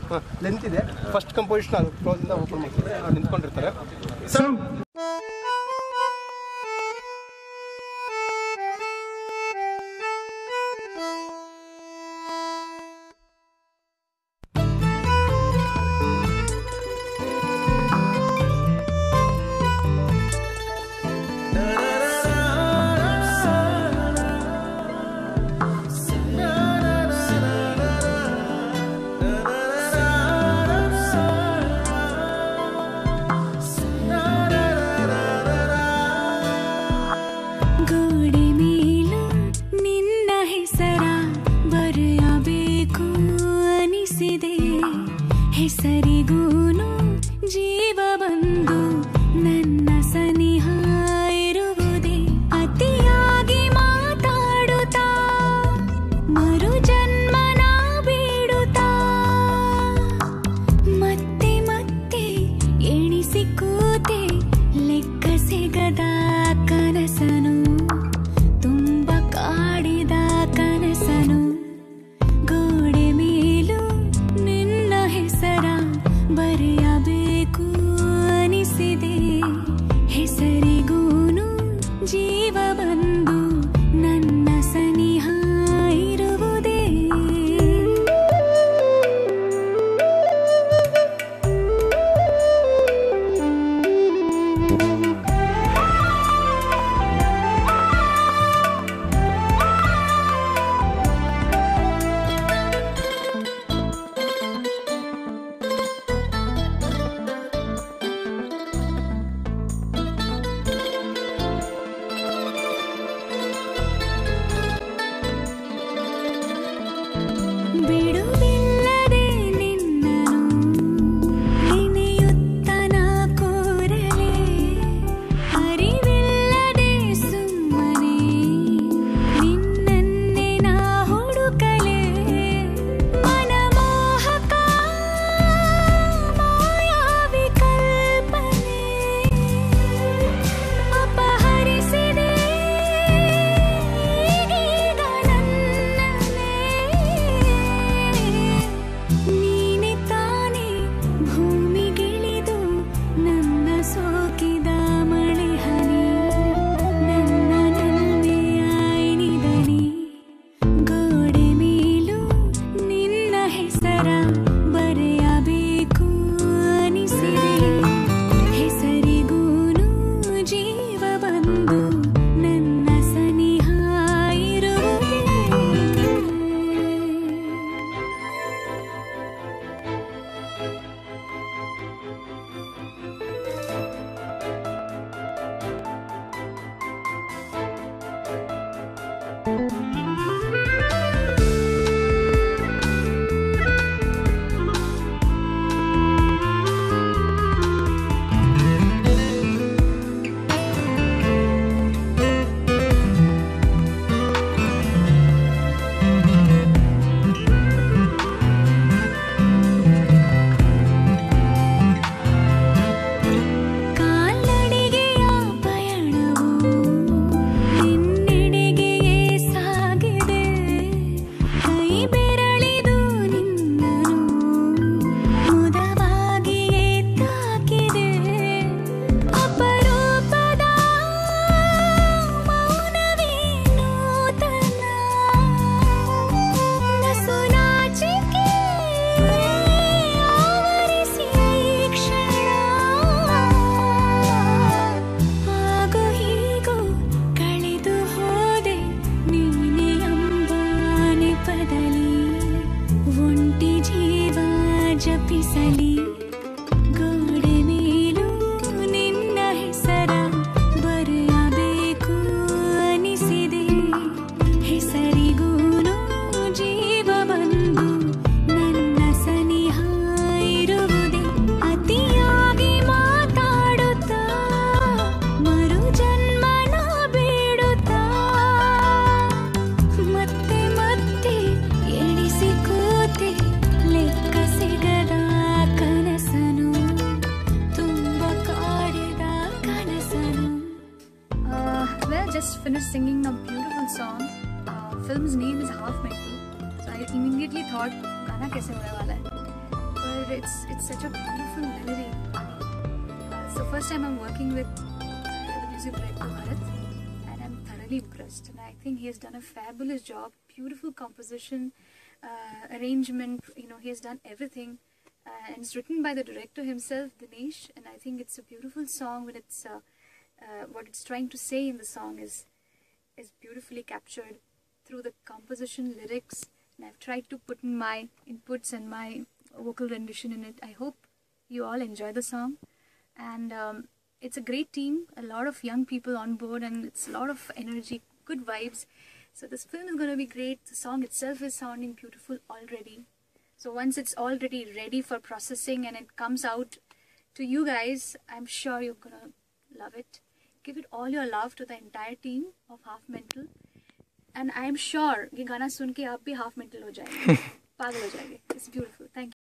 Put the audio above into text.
Length ಇದೆ. First composition ಅದು ಕ್ಲೋಸಿಂದ open ಮಾಡ್ತಾರೆ, ಅವ್ರು ನಿಂತ್ಕೊಂಡಿರ್ತಾರೆ. ಹೆಸರಿಗೂನು ಜೀವ ಬಂದು ನನ್ನ ಸನಿಹ ಇರುವುದೇ ಅತಿಯಾಗಿ ಮಾತಾಡುತ್ತಾ ಮರು ಜನ್ಮನ ಬೇಡುತ್ತಾ ಮತ್ತೆ ಮತ್ತೆ ಎಣಿಸಿ ಕೂತೆ ಲೆಕ್ಕ ಸಿಗದ ಕನಸನು ತುಂಬ ಕಾಡಿದ ಕನಸನು ಗೋಡೆ ಮೇಲೂ ನಿನ್ನ ಹೆಸರ ಬರೆಯಬೇಕು ಅನಿಸಿದೆ ಹೆಸರಿಗೂನು ಜೀವ ಬಂದು ನನ್ನ ಸನಿಹ ಇರುವುದೇ ಬಿಡುವಿಲ್ಲದೆ ನಿನ್ನನು ನೆನೆಯುತ್ತನ ಕೋರಲೆ ಅರಿವಿಲ್ಲದೆ ಸುಮ್ಮನೆ ನಿನ್ನನ್ನೇ ನಾ ಹುಡುಕಲೆ ಮನಮೋಹಕ ಮಾಯಾವಿ ಕಲ್ಪನೆ ಅಪಹರಿಸಿದೆ ಈಗೀಗ ನನ್ನನ್ನೇ ನೀನೆ ತಾನೇ ಭೂಮಿಗಿಳಿದು ನನ್ನ ಸೋಕಿದ ಮಳೆ ಹನಿ ನನ್ನ ನಲ್ಮೆಯ ಎಣಿದನಿ ಗೋಡೆ ಮೇಲೂ ನಿನ್ನ ಹೆಸರ ಬರೆಯಬೇಕು ಅನಿಸಿದೆ ಹೆಸರಿಗೂನು ಜೀವ ಬಂದು ನನ್ನ ಸನಿಹ ಇರುವುದೇ ಕಾಲ್ನಡಿಗೆಯ ಪಯಣವು ನಿನ್ನೆಡೆಗೆಯೇ ಸಾಗಿದೆ ಕೈ ಬೆರಳಿದು ನಿನ್ನನು ಮುದವಾಗಿಯೇ ತಾಕಿದೆ ಅಪರೂಪದ ಮೌನವೇ ನೂತನ ನಸುನಾಚಿಕೆ ಆವರಿಸಿ ಈ ಕ್ಷಣ ಆಗೋ ಹೀಗೋ ಕಳೆದು ಹೋದೆ ನೀನೆ ಎಂಬ ನೆಪದಲ್ಲಿ ಒಂಟಿ ಜೀವ ಜಪಿಸಲಿ ಗೋಡೆ ಮೇಲೂ ನಿನ್ನ ಹೆಸರ ಬರೆಯಬೇಕು ಅನಿಸಿದೆ ಹೆಸರಿಗೂನು ಜೀವ ಬಂದು ನನ್ನ ಸನಿಹ ಇರುವುದೇ ಅತಿಯಾಗಿ ಮಾತಾಡುತ್ತಾ ಮರು ಜನ್ಮನ ಬೇಡುತ್ತಾ ಮತ್ತೆ ಮತ್ತೆ ಎಣಿಸಿ ಕೂತೆ ಲೆಕ್ಕ ಸಿಗದ ಕನಸನು ತುಂಬ ಕಾಡಿದ ಕನಸನು. Well, just finished singing a beautiful song. Film's name is Half Metal. So I immediately thought गाना कैसे होने वाला है. So it's such a beautiful melody. It's the first time I'm working with the music director Bharat, and I'm thoroughly impressed. And I think he has done a fabulous job. Beautiful composition, arrangement. He has done everything, and it's written by the director himself, Dinesh. And I think it's a beautiful song. When it's what it's trying to say in the song is beautifully captured through the composition, lyrics, and I've tried to put in my inputs and my vocal rendition in it. I hope you all enjoy the song, and it's a great team, a lot of young people on board, and it's a lot of energy, good vibes. So this film is going to be great. The song itself is sounding beautiful already. So once it's already ready for processing and it comes out to you guys, I'm sure you're going to love it. Give it all your love to the entire team of Half Mental. And I'm sure ये गाना सुन के आप भी half mental हो जाएंगे, पागल हो जाएंगे. It's beautiful. Thank you.